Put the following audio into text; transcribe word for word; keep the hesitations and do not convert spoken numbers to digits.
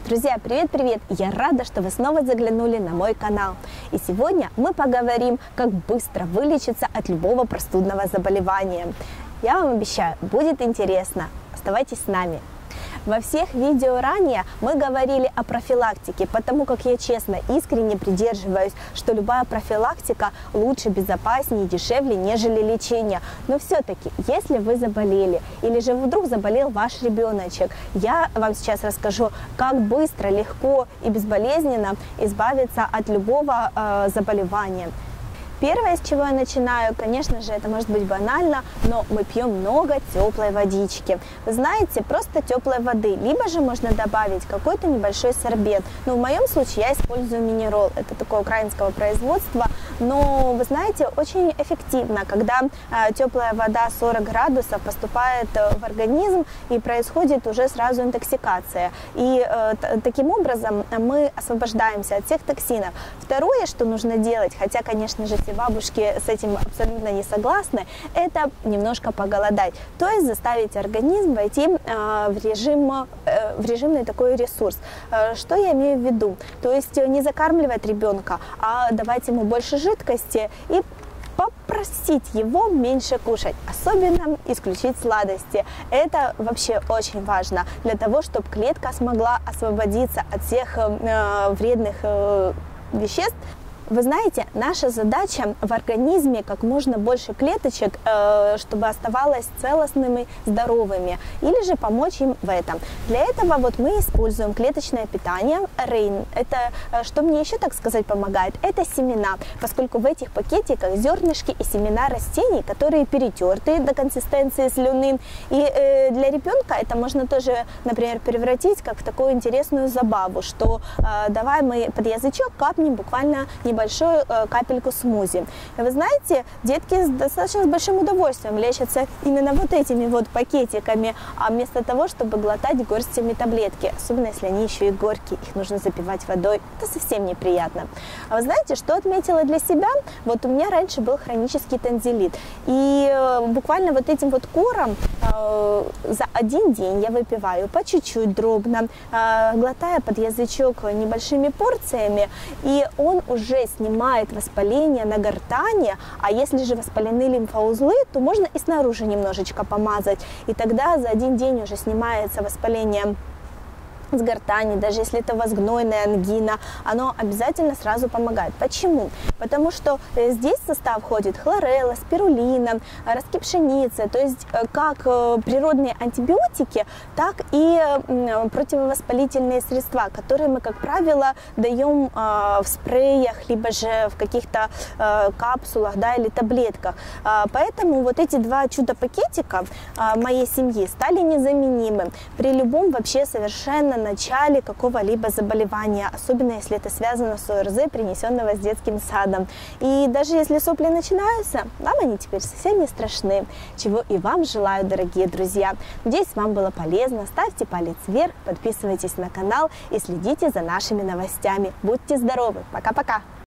Друзья, привет-привет! Я рада, что вы снова заглянули на мой канал. И сегодня мы поговорим, как быстро вылечиться от любого простудного заболевания. Я вам обещаю, будет интересно. Оставайтесь с нами. Во всех видео ранее мы говорили о профилактике, потому как я честно, искренне придерживаюсь, что любая профилактика лучше, безопаснее и дешевле, нежели лечение. Но все-таки, если вы заболели или же вдруг заболел ваш ребеночек, я вам сейчас расскажу, как быстро, легко и безболезненно избавиться от любого э, заболевания. Первое, с чего я начинаю, конечно же, это может быть банально, но мы пьем много теплой водички. Вы знаете, просто теплой воды, либо же можно добавить какой-то небольшой сорбет. Но в моем случае я использую минерол, это такое украинского производства, но вы знаете, очень эффективно, когда э, теплая вода сорок градусов поступает в организм и происходит уже сразу интоксикация. И э, таким образом мы освобождаемся от всех токсинов. Второе, что нужно делать, хотя, конечно же, бабушки с этим абсолютно не согласны, это немножко поголодать, то есть заставить организм войти э, в режим, э, в режимный такой ресурс. Э, что я имею в виду? То есть не закармливать ребенка, а давать ему больше жидкости и попросить его меньше кушать, особенно исключить сладости. Это вообще очень важно для того, чтобы клетка смогла освободиться от всех э, вредных э, веществ. Вы знаете, наша задача в организме как можно больше клеточек, э, чтобы оставалось целостными, здоровыми, или же помочь им в этом. Для этого вот мы используем клеточное питание Рейн. Это, э, что мне еще, так сказать, помогает, это семена, поскольку в этих пакетиках зернышки и семена растений, которые перетерты до консистенции слюны. И э, для ребенка это можно тоже, например, превратить как в такую интересную забаву, что э, давай мы под язычок капнем буквально не большую э, капельку смузи. И вы знаете, детки с достаточно с большим удовольствием лечатся именно вот этими вот пакетиками, а вместо того, чтобы глотать горстями таблетки, особенно если они еще и горькие, их нужно запивать водой, это совсем неприятно. А вы знаете, что отметила для себя? Вот у меня раньше был хронический танзелит, и э, буквально вот этим вот кором э, за один день я выпиваю по чуть-чуть дробно, э, глотая под язычок небольшими порциями, и он уже снимает воспаление на гортани, а если же воспалены лимфоузлы, то можно и снаружи немножечко помазать, и тогда за один день уже снимается воспаление с гортани, даже если это возгнойная ангина, оно обязательно сразу помогает. Почему? Потому что здесь в состав входит хлорелла, спирулина, ростки пшеницы, то есть как природные антибиотики, так и противовоспалительные средства, которые мы, как правило, даем в спреях, либо же в каких-то капсулах, да, или таблетках. Поэтому вот эти два чудо-пакетика моей семьи стали незаменимы при любом вообще совершенно начале какого-либо заболевания, особенно если это связано с ОРЗ, принесенного с детским садом. И даже если сопли начинаются, вам они теперь совсем не страшны, чего и вам желаю, дорогие друзья. Надеюсь, вам было полезно. Ставьте палец вверх, подписывайтесь на канал и следите за нашими новостями. Будьте здоровы! Пока-пока!